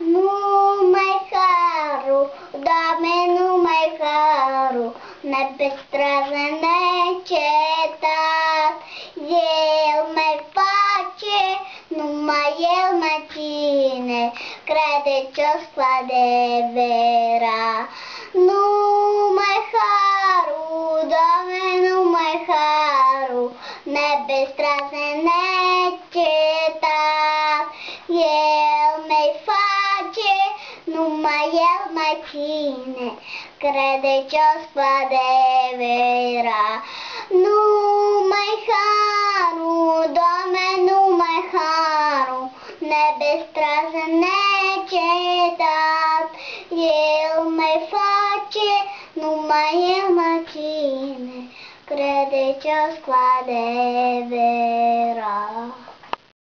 Numai harul, Doamne, numai harul, ne păstrează necetat. El mai face, numai El mai ține, credincios cu adevărat. Numai harul, Doamne, numai harul, ne păstrează necetat. El mai face, numai El mai ține, credincios cu adevărat. Numai harul, Doamne, numai harul, ne păstrează necetat. El mai face, numai El mai ține, credincios cu adevărat.